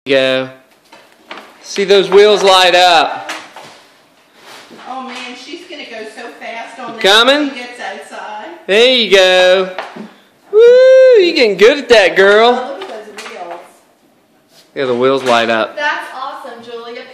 Go. See those wheels light up. Oh man, she's gonna go so fast on You this coming? when she gets outside. There you go. Woo! You getting good at that, girl. Oh, look at those wheels. Yeah, the wheels light up. That's awesome, Julia.